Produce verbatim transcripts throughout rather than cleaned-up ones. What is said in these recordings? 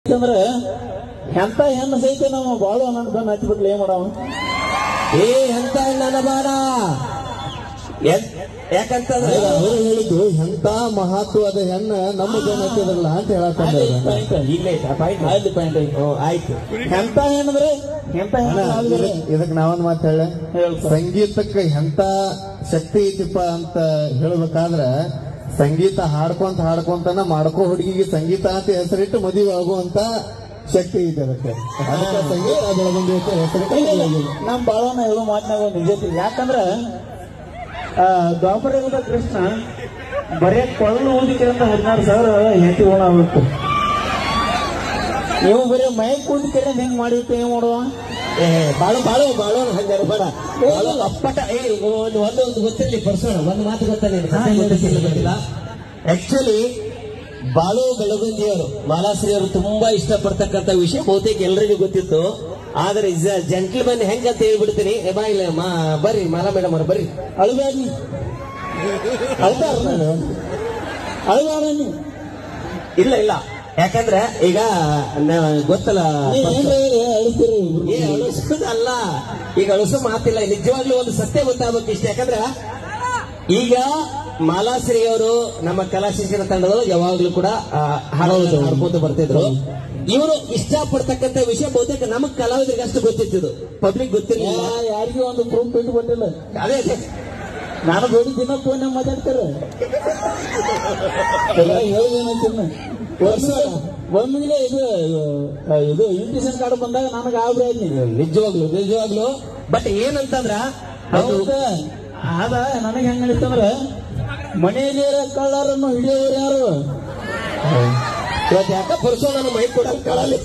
ಅಂದ್ರ ಎಂತ ಹೆಣ್ಣು ಸಹಿತ ನಾವು ಬಾಳು ಅನ್ನೋ ಬೆನ್ನ ಹಚ್ಚಿಬಿಟ್ಲಿ ಏನ್ ಮಾಡವ ಏ ಎಂತ ಹೆಣ್ಣ ಬಾಡ ಯಾಕಂತಂದ್ರೆ ಅವರು ಹೇಳಿದ್ದು ಎಂತ ಮಹತ್ವದ ಹೆಣ್ಣ ನಮ್ಮ ಬೆನ್ನ ಹಚ್ಚಿದ್ರಲ್ಲ ಅಂತ ಹೇಳಕ್ಕೆ ಆಯ್ತು. ಎಂತ ಹೆಣ್ಣಂದ್ರೆ ಎಂತ ಹೆಣ್ಣು ಇದಕ್ ನಾವೊಂದ್ ಮಾತು ಹೇಳ ಸಂಗೀತಕ್ಕೆ ಎಂತ ಶಕ್ತಿ ಐತಿಪ್ಪ ಅಂತ ಹೇಳ್ಬೇಕಾದ್ರ ಸಂಗೀತ ಹಾಡ್ಕೊಂತ ಹಾಡ್ಕೊಂತನ ಮಾಡ್ಕೋ ಹುಡುಗಿಗೆ ಸಂಗೀತ ಅಂತ ಹೆಸರಿಟ್ಟು ಮದುವೆ ಆಗುವಂತ ಶಕ್ತಿ ಐತೆ ಅದಕ್ಕೆ ಅದಕ್ಕೆ ಸಂಗೀತ ಬೆಳಗುಂದಿ ಅಂತ ಹೆಸರಿಟ್ಟು ನಮ್ ಬಾಳವನ್ನ ಹೇಳೋ ಮಾತನಾಗ ನಿಜ. ಯಾಕಂದ್ರ ದ್ವಾಪರಯುಗದ ಕೃಷ್ಣ ಬರೇ ಕೊಳ್ಳು ಊದಿಕೆಯಿಂದ ಹದಿನಾರು ಸಾವಿರ ಹೆಂಡತಿ ಓಣಾಗುತ್ತೆ. ನೀವು ಬರೀ ಮೈಕ್ ಊದಿಕೆರೆ ಹೆಂಗ್ ಮಾಡಿರುತ್ತೆ ಏನ್ ಮಾಡುವ ಬಾಳು ಬಾಳು ಬಾಳು ಹಂಗಾರ ಬೇಡ ಅಪ್ಪಟ ಒಂದು ಒಂದೊಂದು ಗೊತ್ತಿರಲಿ ಪರ್ಸೋಣ ಒಂದು ಮಾತು ಗೊತ್ತಿಲ್ಲ. ಆಕ್ಚುಲಿ ಬಾಳು ಬೆಳಗುಂದಿಯವರು ಮಾಲಾಶ್ರೀ ಅವರು ತುಂಬಾ ಇಷ್ಟಪಡ್ತಕ್ಕಂಥ ವಿಷಯ ಬಹುತೇಕ ಎಲ್ರಿಗೂ ಗೊತ್ತಿತ್ತು. ಆದ್ರೆ ಜೆಂಟ್ಲ್ಮನ್ ಹೆಂಗಂತ ಹೇಳ್ಬಿಡ್ತೀನಿ. ಬಾಯಿಲ್ಲ ಬರ್ರಿ ಮಾಲಾ ಮೇಡಮ್ ಅವ್ರ ಬರ್ರಿ ಅಳಬೇಡಿ ಅಳ್ತಾರ ಅಳಬೇಡ ನೀವು ಇಲ್ಲ ಇಲ್ಲ ಯಾಕಂದ್ರೆ ಈಗ ಗೊತ್ತಲ್ಲ ಅಳಿಸ್ತೀರಿ ಅಳಿಸೋದಲ್ಲ ಈಗ ಅಳಿಸೋ ಮಾತಿಲ್ಲ. ನಿಜವಾಗ್ಲೂ ಒಂದು ಸತ್ಯ ಗೊತ್ತಾಗಬೇಕು ಇಷ್ಟ. ಯಾಕಂದ್ರೆ ಈಗ ಮಾಲಾಶ್ರೀ ಅವರು ನಮ್ಮ ಕಲಾ ಶಿಕ್ಷಣ ತಂಡದವರು ಯಾವಾಗ್ಲೂ ಕೂಡ ಹಾಡೋದು ಹಾಡ್ಕೋತ ಬರ್ತಿದ್ರು. ಇವರು ಇಷ್ಟಪಡ್ತಕ್ಕಂಥ ವಿಷಯ ಬಹುತೇಕ ನಮಗ್ ಕಲಾವಿದರಿಗೆ ಅಷ್ಟು ಗೊತ್ತಿತ್ತು, ಪಬ್ಲಿಕ್ ಗೊತ್ತಿರಲಿಲ್ಲ. ಯಾರಿಗೂ ಒಂದು ಪ್ರೂಫ್ ಬಿಟ್ಟು ಕೊಟ್ಟಿಲ್ಲ. ಅದೇ ಅದೇ ನಾನು ದೊಡ್ಡ ದಿನ ಫೋನ್ ಮಾತಾಡ್ತಾರೆ ಹೇಳೋದೇನಂತ ಒಂದಿನ ಇದು ಇದು ಇನ್ವಿಟೇಷನ್ ಕಾರ್ಡ್ ಬಂದಾಗ ನನಗೆ ಆಗ್ರಿ ನಿಜವಾಗ್ಲು ನಿಜವಾಗ್ಲು. ಬಟ್ ಏನಂತಂದ್ರ ಅದ ನನಗೆ ಹೆಂಗ ಅನಿಸ್ತಂದ್ರ ಮನೆಯಲ್ಲಿ ಕಳ್ಳರನ್ನು ಹಿಡಿಯೋರು ಯಾರು ಇವತ್ತು ಯಾಕ ಪರ್ಸೋ ನನ್ನ ಮೈ ಕೊಡಕ್ ಕಳಲಿ.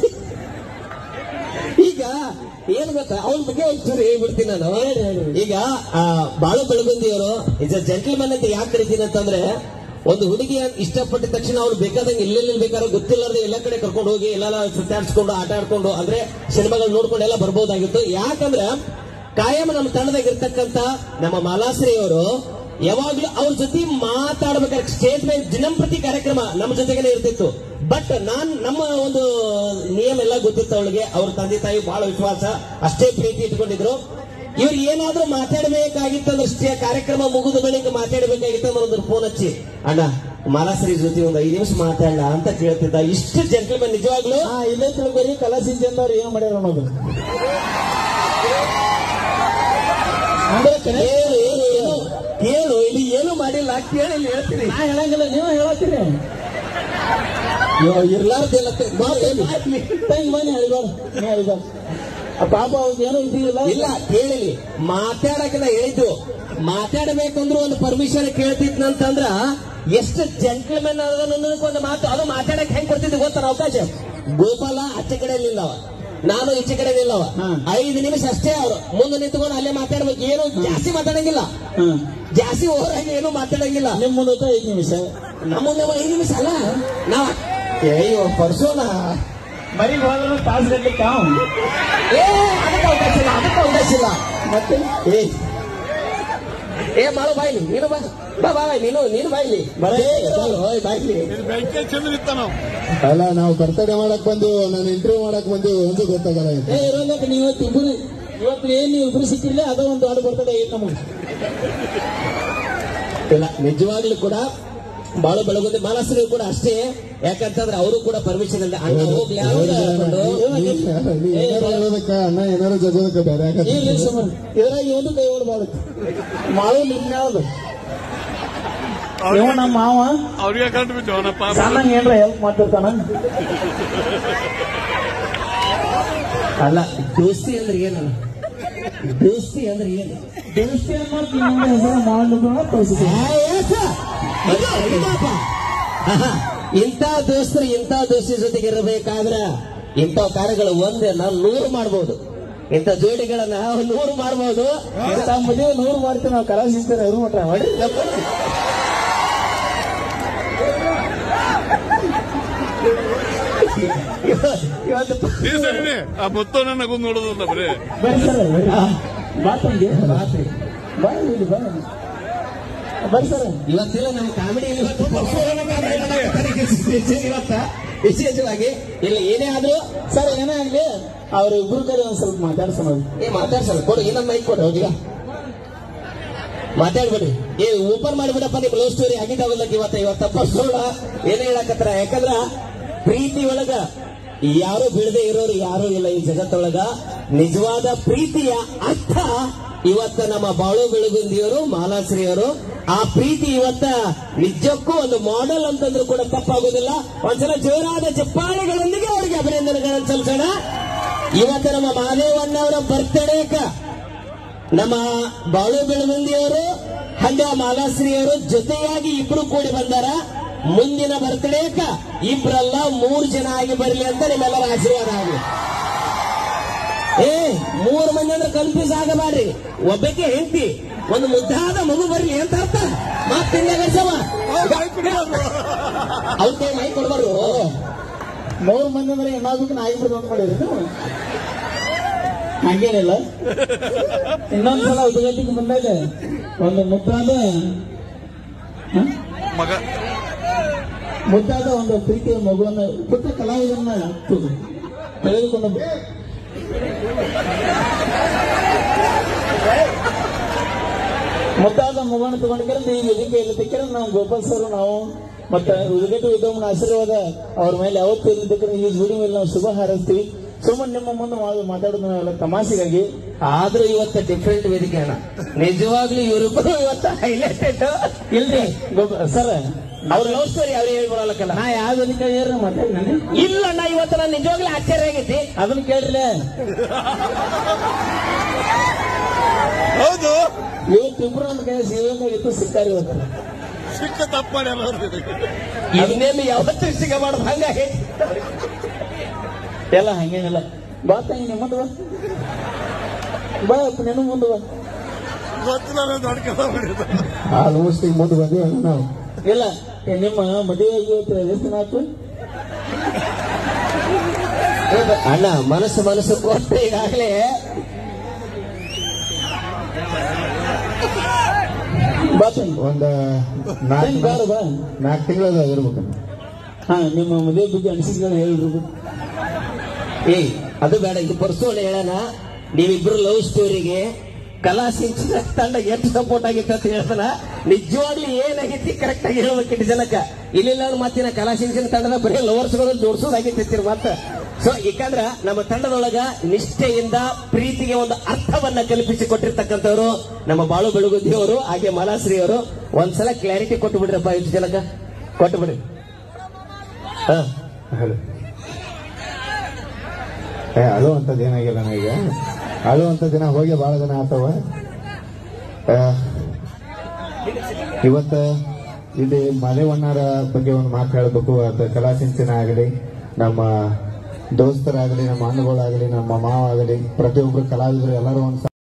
ಈಗ ಏನ್ ಗೊತ್ತಾ ಅವನ ಬಗ್ಗೆ ಒಂಚೂರು ಹೇಳ್ಬಿಡ್ತೀನಿ ನಾನು. ಈಗ ಬಾಳು ಬೆಳಗುಂದಿಯವರು ಇಸ್ ಅ ಜೆಂಟಲ್ಮನ್ ಅಂತ ಯಾಕೆ ಕರಿತೀನಿ ಅಂತಂದ್ರೆ ಒಂದು ಹುಡುಗಿ ಇಷ್ಟಪಟ್ಟ ತಕ್ಷಣ ಅವ್ರು ಬೇಕಾದಂಗೆ ಎಲ್ಲೆಲ್ಲಿ ಬೇಕಾದ್ರೆ ಗೊತ್ತಿಲ್ಲಾರ್ದೆ ಎಲ್ಲ ಕಡೆ ಕರ್ಕೊಂಡು ಹೋಗಿ ಎಲ್ಲ ಸುತ್ತಾಡ್ಸ್ಕೊಂಡು ಆಟ ಆಡ್ಕೊಂಡು ಅಂದ್ರೆ ಸಿನಿಮಾಗಳು ನೋಡ್ಕೊಂಡು ಎಲ್ಲ ಬರ್ಬೋದಾಗಿತ್ತು. ಯಾಕಂದ್ರೆ ಕಾಯಂ ನಮ್ಮ ತಂಡದಾಗ ಇರ್ತಕ್ಕಂತ ನಮ್ಮ ಮಾಲಾಶ್ರೀ ಅವರು ಯಾವಾಗ್ಲೂ ಅವ್ರ ಜೊತೆ ಮಾತಾಡ್ಬೇಕಾದ್ರೆ ಸ್ಟೇಜ್ ಮೇಲೆ ದಿನಂಪ್ರತಿ ಕಾರ್ಯಕ್ರಮ ನಮ್ಮ ಜೊತೆಗೇನೆ ಇರ್ತಿತ್ತು. ಬಟ್ ನಾನ್ ನಮ್ಮ ಒಂದು ನಿಯಮ ಎಲ್ಲ ಗೊತ್ತಿತ್ತು ಅವಳಿಗೆ. ಅವ್ರ ತಂದೆ ತಾಯಿ ಬಹಳ ವಿಶ್ವಾಸ, ಅಷ್ಟೇ ಪ್ರೀತಿ ಇಟ್ಕೊಂಡಿದ್ರು. ಇವ್ರು ಏನಾದ್ರೂ ಮಾತಾಡಬೇಕಾಗಿತ್ತಂದ್ರೆ ಅಷ್ಟೇ ಕಾರ್ಯಕ್ರಮ ಮುಗಿದ ಬಳಿಕ ಮಾತಾಡಬೇಕಾಗಿತ್ತಂದ್ರೆ ಒಂದು ಫೋನ್ ಹಚ್ಚಿ ಅಣ್ಣ ಮಾಲಾಶ್ರೀ ಜೊತೆ ಒಂದು ಐದು ನಿಮಿಷ ಮಾತಾಡ ಅಂತ ಕೇಳ್ತಿದ್ದ. ಇಷ್ಟು ಜೆಂಟಲ್ಮನ್ ನಿಜವಾಗ್ಲು. ಇಲ್ಲೇ ತಿಳ್ಕೊರಿ ಕಲಾ ಸಿಂಚನ್ ಅವ್ರು ಏನ್ ಮಾಡ್ಯಾರ ಅನ್ನೋದು. ಕೇಳು, ಇಲ್ಲಿ ಏನು ಮಾಡಿಲ್ಲ ಕೇಳಿ ಇಲ್ಲಿ ಹೇಳ್ತೀನಿ. ನಾ ಹೇಳಂಗಿಲ್ಲ, ನೀವು ಹೇಳತ್ತೀರಿ. ಇರ್ಲಾರ್ದೆಲ್ಲ ಬನ್ನಿ ಹೇಳಿಬಾರ ನೀ ಹೇಳಿಬಾರ ಪಾಪ ಅವ್ರಿಗೇನು ಇದಿಲ್ಲ. ಇಲ್ಲ ಕೇಳಿಲಿ, ಮಾತಾಡಕ್ಕೆ ನಾ ಹೇಳಿದ್ದು ಮಾತಾಡಬೇಕಂದ್ರು ಒಂದು ಪರ್ಮಿಷನ್ ಕೇಳ್ತಿದ್ನಂತಂದ್ರ ಎಷ್ಟು ಜೆಂಟಲ್ಮೆನ್ ಒಂದು ಮಾತು ಅದು ಮಾತಾಡಕ್ಕೆ ಹೆಂಗ್ ಕೊಡ್ತಿದ್ವಿ ಗೊತ್ತಾರ ಅವಕಾಶ. ಗೋಪಾಲ ಆಚೆ ಕಡೆ ನಿಲ್ಲವ, ನಾನು ಈಚೆ ಕಡೆ ನಿಲ್ಲವ. ಐದು ನಿಮಿಷ ಅಷ್ಟೇ ಅವ್ರು ಮುಂದೆ ನಿಂತ್ಕೊಂಡು ಅಲ್ಲೇ ಮಾತಾಡ್ಬೇಕು. ಏನು ಜಾಸ್ತಿ ಮಾತಾಡಂಗಿಲ್ಲ, ಜಾಸ್ತಿ ಓವರಾಗಿ ಏನು ಮಾತಾಡಂಗಿಲ್ಲ. ನಿಮ್ ಮುಂದೆ ಐದು ನಿಮಿಷ, ನಮ್ಮ ಮುಂದೆ ಐದು ನಿಮಿಷ ಅಲ್ಲ. ನಾವ್ ಅಯ್ಯೋ ಪರ್ಸೋನ ಬರೀ ಹೋದ್ರು ತಾಸು ಗಂಟೆ ಕಾವ್ ಏ ಅದಕ್ಕೆ ಅವಕಾಶ ಇಲ್ಲ, ಅದಕ್ಕೆ ಅವಕಾಶ ಇಲ್ಲ. ಮತ್ತೆ ಏ ಏ ಮಾಡು ಬಾಯ್ಲಿ, ನೀನು ಬಾ ಬಾ ಬಾಯ್ ನೀನು ನೀನು ಬಾಯ್ಲಿ ಬಾಯ್ಲಿ. ಅಲ್ಲ ನಾವು ಬರ್ತಡೇ ಮಾಡಕ್ ಬಂದೆವು, ನಾನು ಇಂಟರ್ವ್ಯೂ ಮಾಡಕ್ ಬಂದೆವು ಒಂದು ಗೊತ್ತಾಗಲ್ಲ. ಏ ಇರೋದಕ್ಕೆ ನೀವು ಇವತ್ತು ಇಬ್ಬರು ಇವತ್ತು ಏನ್ ನೀವು ಇಬ್ರು ಸಿಕ್ಕಿರ್ಲಿ ಅದೋ ಒಂದು ಆಡು ಬರ್ತಡೇ ಐತೆ ನಮಗೆ. ಇಲ್ಲ ನಿಜವಾಗ್ಲೂ ಕೂಡ ಬಾಳು ಬೆಳಗುಂದಿ ಮಾಲಾಶ್ರೀ ಕೂಡ ಅಷ್ಟೇ. ಯಾಕಂತಂದ್ರೆ ಅವರು ಕೂಡ ಪರ್ಮಿಷನ್ ಇಲ್ಲ. ಅಣ್ಣ ಹೋಗ್ಲಿ ಹೇಳೋದಕ್ಕ ಅಣ್ಣ ಏನಾರು ಜಗೋದಕ್ಕ ಬೇರೆ ಇದ್ರಾಗ ಏನು ಕೈ ಹೊಡ್ಬಾರ್ದು ಮಾಳು ನಿಮ್ಯಾವ್ದು ಇವ ನಮ್ಮ ಮಾವ ಅವ್ರಿಗೆ ಕಂಡು ಬಿಟ್ಟವನಪ್ಪ ಸಣ್ಣ ಏನ್ರ ಹೆಲ್ಪ್ ಮಾಡ್ತಿರ್ತಾನ. ಅಲ್ಲ ದೋಸ್ತಿ ಅಂದ್ರೆ ಏನು? ದೋಸ್ತಿ ಅಂದ್ರೆ ಏನು? ದೋಸ್ತಿ ಅನ್ನೋ ಹೆಸರು ಮಾಡಿದ್ರು ಇಂಥ ದೋಸ್ತರು ಇಂಥ ದೋಸ್ತಿ ಜೊತೆಗೆ ಇರಬೇಕಾದ್ರೆ ಇಂಥ ಕಾರ್ಯಗಳು ಒಂದೇ ನಾವು ನೂರು ಮಾಡ್ಬೋದು, ಇಂಥ ಜೋಡಿಗಳನ್ನ ನೂರು ಮಾಡ್ಬೋದು. ಇಂಥ ಮದುವೆ ನೂರು ಮಾಡ್ತೀವಿ ನಾವು ಕಲಾ ಸಿಗ್ತಾರೆ ಅವ್ರು ಮಟ್ಟ ಮಾಡಿ. ಇವತ್ತು ಆ ಮೊತ್ತ ನನಗೂ ನೋಡೋದಲ್ಲ ಬರೀ ಬರೀ ಸರ್ ಮಾತಂಗೆ ರಾತ್ರಿ ಬರೀ ಬರ ಬರೀ ಸರ್ ಇವತ್ತಿಲ್ಲ ನಮ್ಮ ಕಾಮಿಡಿ ಇವತ್ತ ವಿಶೇಷವಾಗಿ ಇಲ್ಲಿ ಏನೇ ಆದ್ರೂ ಸರ್ ಏನೇ ಆಗ್ಲಿ ಅವ್ರ ಇಬ್ರು ಕಡೆ ಒಂದ್ ಸ್ವಲ್ಪ ಮಾತಾಡ್ಸೋಣ. ಏ ಮಾತಾಡ್ಸಲ್ಲ ಕೊಡು, ಇನ್ನೊಂದು ಮೈಕ್ ಕೊಡು ಈಗ ಮಾತಾಡ್ಬೇಡಿ. ಏ ಓಪನ್ ಮಾಡಿಬಿಡಪ್ಪ ನಿಮ್ ಲವ್ ಸ್ಟೋರಿ ಆಗಿದ್ದಾವಲ್ಲಕ್ಕೆ ಇವತ್ತ ಇವತ್ತ ಫಸ್ಟ್ ಏನೇ ಹೇಳಕತ್ತಾರ. ಯಾಕಂದ್ರ ಪ್ರೀತಿ ಒಳಗ ಯಾರು ಬೀಳದೆ ಇರೋರು ಯಾರು ಇಲ್ಲ ಈ ಜಗತ್ತೊಳಗ. ನಿಜವಾದ ಪ್ರೀತಿಯ ಅರ್ಥ ಇವತ್ತ ನಮ್ಮ ಬಾಳು ಬೆಳಗುಂದಿಯವರು ಮಾಲಾಶ್ರೀಯವರು ಆ ಪ್ರೀತಿ ಇವತ್ತ ನಿಜಕ್ಕೂ ಒಂದು ಮಾಡೆಲ್ ಅಂತಂದ್ರೂ ಕೂಡ ತಪ್ಪಾಗೋದಿಲ್ಲ. ಒಂದ್ಸಲ ಜೋರಾದ ಚಪ್ಪಾಳೆಗಳೊಂದಿಗೆ ಅವರಿಗೆ ಅಭಿನಂದನೆಗಳನ್ನು ಸಲ್ಲಿಸೋಣ. ಇವತ್ತ ನಮ್ಮ ಮಹಾದೇವಣ್ಣವರ ಬರ್ತ್ಡೇಕ ನಮ್ಮ ಬಾಳು ಬೆಳಗುಂದಿಯವರು ಹಂಗ ಮಾಲಾಶ್ರೀಯವರು ಜೊತೆಯಾಗಿ ಇಬ್ರು ಕೂಡಿ ಬಂದಾರ. ಮುಂದಿನ ಬರ್ತ್ಡೇಕ ಇಬ್ರಲ್ಲ ಮೂರು ಜನ ಆಗಿ ಬರಲಿ ಅಂತ ನಿಮ್ಮೆಲ್ಲರ ಆಶೀರ್ವಾದ ಆಗಲಿ. ಏ ಮೂರು ಮಂದಿ ಅಂದ್ರೆ ಕನ್ಫ್ಯೂಸ್ ಆಗಬಾರ್ರಿ. ಒಬ್ಬಕ್ಕೆ ಹೆಂಡತಿ ಒಂದು ಮುದ್ದಾದ ಮಗು ಬರಲಿ ಅಂತ ಅರ್ಥ. ಮಾತಿಂದ ಗರ್ಸವ ಅವ್ರ ಕೈ ಮೈ ಕೊಡ್ಬಾರ್ದು. ಮೂರು ಮಂದಿ ಅಂದ್ರೆ ಏನಾದ್ರು ಆಗಿಬಿಡ್ದು ಅಂತ ಮಾಡಿರಿ ನೀವು. ಹಂಗೇನಿಲ್ಲ. ಇನ್ನೊಂದ್ಸಲ ಉದ್ಘಾಟಿಗೆ ಬಂದಾಗ ಒಂದು ಮುದ್ದಾದ ಮಗ ಮುದ್ದಾದ ಒಂದು ಪ್ರೀತಿಯ ಮಗುವನ್ನು ಪುಟ್ಟ ಕಲಾವಿದನ್ನ ತೆಗೆದುಕೊಂಡು ಮುದ್ದಾದ ಮಗುವನ್ನು ತಗೊಂಡಿದ್ರೆ ಈ ವೇದಿಕೆಯಲ್ಲಿ ತೆಕ್ಕಿದ್ರೆ ನಾವು ಗೋಪಾಲ್ ಸರ್ ನಾವು ಮತ್ತೆ ಉದ್ಘಾಟಿ ಉದ್ಯಮನ ಆಶೀರ್ವಾದ ಅವ್ರ ಮೇಲೆ ಯಾವತ್ತೂ ಇರದಿದ್ರೆ ಈ ಜೋಡಿ ಮೇಲೆ ನಾವು ಶುಭ ಹಾರೈಸ್ತೀವಿ. ಸುಮ್ಮನೆ ನಿಮ್ಮ ಮುಂದೆ ಮಾತಾಡೋದು ನಾವೆಲ್ಲ ತಮಾಷೆಗಾಗಿ. ಆದ್ರೂ ಇವತ್ತ ಡಿಫ್ರೆಂಟ್ ವೇದಿಕೆ ಅಣ್ಣ. ನಿಜವಾಗ್ಲೂ ಇವರಿಬ್ಬರು ಇವತ್ತ ಹೈಲೈಟೆಡ್ ಇಲ್ರಿ ಸರ್ ಅವ್ರ ಲವ್ ಸ್ಟೋರಿ ಅವ್ರು ಹೇಳ್ಕೊಳಕಲ್ಲ. ನಾ ಯಾವ ವೇದಿಕೆ ಏನ್ರ ಮಾತಾಡಿ ನಾನು ಇಲ್ಲ ಅಣ್ಣ, ಇವತ್ತು ನಾನು ನಿಜವಾಗ್ಲೂ ಆಶ್ಚರ್ಯ ಆಗೈತಿ. ಅದನ್ನ ಕೇಳ್ರಲ್ಲ. ಹೌದು ಇವತ್ತಿಬ್ರು ನನ್ನ ಕೈ ಸೇವೆಯಾಗಿತ್ತು ಸಿಕ್ಕಾರಿ ಇವತ್ತು ಸಿಕ್ಕ ತಪ್ಪು ಮಾಡ್ಯಾರ. ಇನ್ನೇನು ಯಾವತ್ತೂ ಸಿಗಬಾರ್ದು ಹಂಗಾಗಿ ಎಲ್ಲ ಹಂಗೇನಿಲ್ಲ. ಬಾ ತಂಗಿ ನಿಮ್ಮ ಮುಂದೆ ಬಾ ಬಾ ನೆನು ಮುಂದೆ ಬಾ. ಗೊತ್ತಿಲ್ಲ ದೊಡ್ಡ ಕೆಲಸ ಮಾಡಿದ. ಆಲ್ಮೋಸ್ಟ್ ಈಗ ಮುಂದೆ ಬಂದಿವ ನಾವು. ಇಲ್ಲ ನಿಮ್ಮ ಮದುವೆ ಇವತ್ತು ಎಷ್ಟು ದಿನ ಆಯ್ತು? ಅಣ್ಣ ಮನಸ್ಸು ಮನಸ್ಸು ಕೊಟ್ಟು ಈಗಾಗಲೇ ಬಾ ತಂಗಿ ಒಂದ ತಂಗಿ ಬಾರ ಬಾ. ನಾಲ್ಕು ತಿಂಗಳ ಇರ್ಬೇಕು. ಹಾ ನಿಮ್ಮ ಮದುವೆ ಬಗ್ಗೆ ಅನಿಸಿಕೆಗಳು ಹೇಳ್ರಿ. ಏ ಅದು ಬೇಡ, ಇದು ಪರ್ಸೋಣ ಹೇಳೋಣ. ನೀವಿಬ್ರು ಲವ್ ಸ್ಟೋರಿಗೆ ಕಲಾ ಸಿಂಚನ ತಂಡ ಎಷ್ಟು ಸಪೋರ್ಟ್ ಆಗಿತ್ತು ಅಂತ ಹೇಳ್ತಾನ. ನಿಜವಾಗ್ಲೂ ಏನಾಗೈತಿ ಕರೆಕ್ಟ್ ಆಗಿ ಹೇಳ್ಬೇಕಿಟ್ಟು ಜನಕ್ಕ. ಇಲ್ಲಿಲ್ಲ ಮತ್ತಿನ ಕಲಾ ಸಿಂಚನ ತಂಡದ ಬರೀ ಲವರ್ಸ್ಗಳು ಜೋಡಿಸೋದಾಗಿತ್ತಿರ ಮತ್ತ. ಸೊ ಯಾಕಂದ್ರ ನಮ್ಮ ತಂಡದೊಳಗ ನಿಷ್ಠೆಯಿಂದ ಪ್ರೀತಿಗೆ ಒಂದು ಅರ್ಥವನ್ನ ಕಲ್ಪಿಸಿ ಕೊಟ್ಟಿರ್ತಕ್ಕಂಥವ್ರು ನಮ್ಮ ಬಾಳು ಬೆಳಗುದಿಯವರು ಹಾಗೆ ಮಾಲಾಶ್ರೀ ಅವರು. ಒಂದ್ಸಲ ಕ್ಲಾರಿಟಿ ಕೊಟ್ಟು ಬಿಡ್ರಪ್ಪ ಇಷ್ಟು ಜನಕ್ಕ, ಕೊಟ್ಟು ಬಿಡ್ರಿ. ಹ ಹಲೋ ಏ ಅಳುವಂಥದ್ದು ಏನಾಗಿಲ್ಲ ನನಗೆ. ಅಳುವಂಥ ದಿನ ಹೋಗಿ ಬಹಳ ದಿನ ಆತವ. ಇವತ್ತ ಇಲ್ಲಿ ಮಾದೇವಣ್ಣರ ಬಗ್ಗೆ ಒಂದು ಮಾತು ಹೇಳಬೇಕು. ಅದು ಕಲಾ ಸಿಂಚನ ಆಗಲಿ, ನಮ್ಮ ದೋಸ್ತರಾಗಲಿ, ನಮ್ಮ ಅಣ್ಣಗಳಾಗಲಿ, ನಮ್ಮ ಮಾವ ಆಗಲಿ, ಪ್ರತಿಯೊಬ್ಬರು ಕಲಾವಿದರು ಎಲ್ಲರೂ ಒಂದು